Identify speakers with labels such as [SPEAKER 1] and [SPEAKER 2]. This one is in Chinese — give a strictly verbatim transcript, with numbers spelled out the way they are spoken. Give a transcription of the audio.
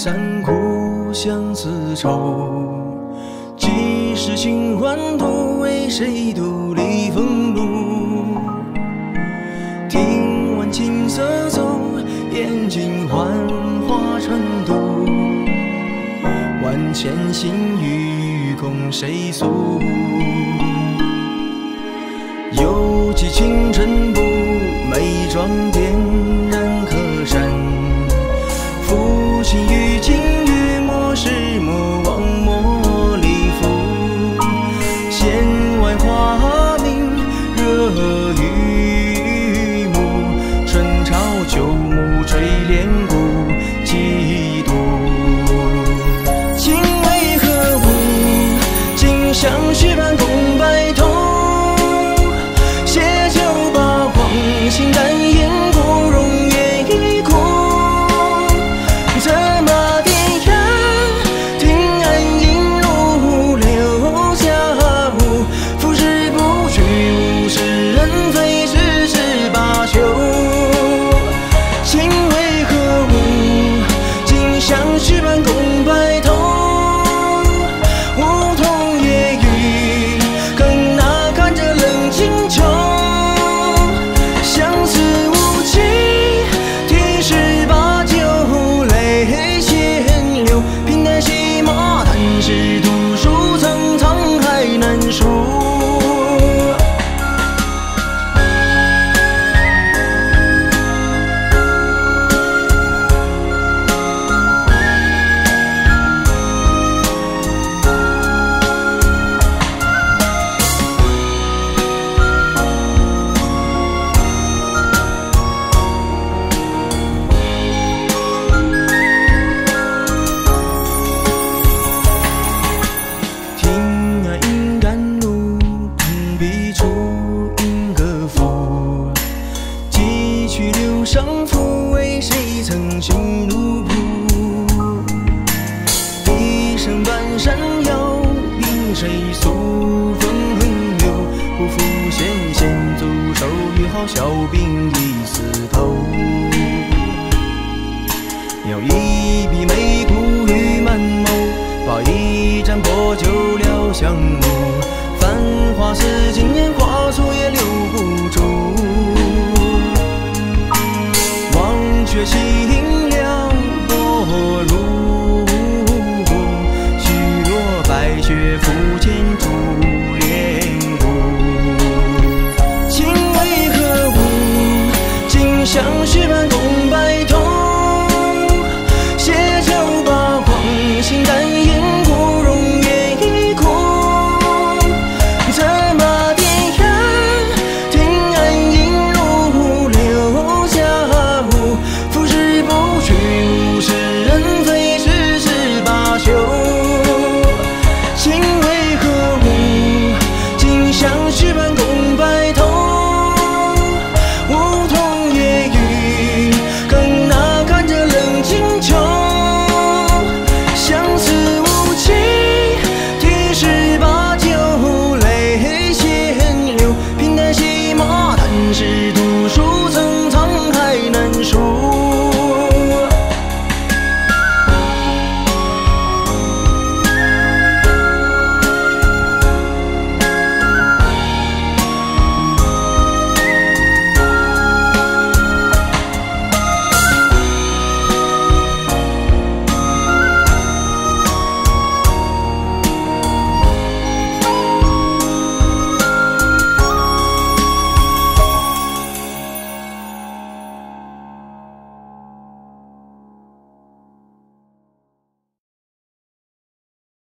[SPEAKER 1] 散苦相思愁。几时清欢独为谁独立风露？听闻琴瑟奏，眼睛幻化成度。万千心语共谁诉？犹记清晨步，眉妆点燃河山。抚琴与金玉，莫失莫忘莫离夫。弦外花明，热玉幕。春潮旧木垂帘鼓，几度。今为何物？今相许半共白头。携酒把狂心淡烟，不容月一哭。策马天涯，听岸音如流下舞。浮世不去，物是人非，世事罢休。情为何物？今相许半共白头。梧桐夜雨，更那看着冷清秋。相思无期，提示把酒泪先流。平淡戏码，但是读书层沧海难书。上抚为谁曾心如瀑？笛声半山腰，凭谁诉风流？不负闲闲足手，约好小兵一丝头。要一笔眉骨与满眸，把一盏薄酒聊相慕。繁华似锦年华，错也留不住。却心了薄如，虚落白雪浮溅珠帘舞。情为何物？今相许